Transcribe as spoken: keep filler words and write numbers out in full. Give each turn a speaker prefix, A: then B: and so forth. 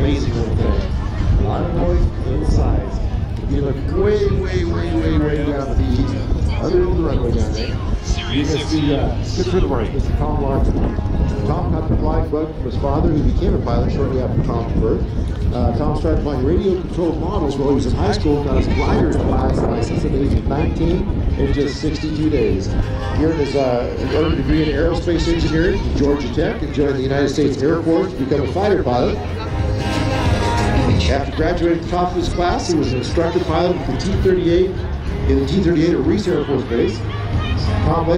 A: amazing little thing. A lot of noise, little size. You look way, way, way, way, way down the other end of the runway down there. You can see uh, good friend of ours, Mister Tom Larson. Tom got the flying bug from his father, who became a pilot shortly after Tom's birth. Uh, Tom started flying radio-controlled models while he was in high school and got his glider's pilot's license at the age of nineteen in just sixty-two days. He earned his uh, earned a degree in aerospace engineering from Georgia Tech and joined the United States Air Force to become a fighter pilot. After graduating at the top of his class, he was an instructor pilot with the T thirty-eight in the T thirty-eight at Reese Air Force Base. Tom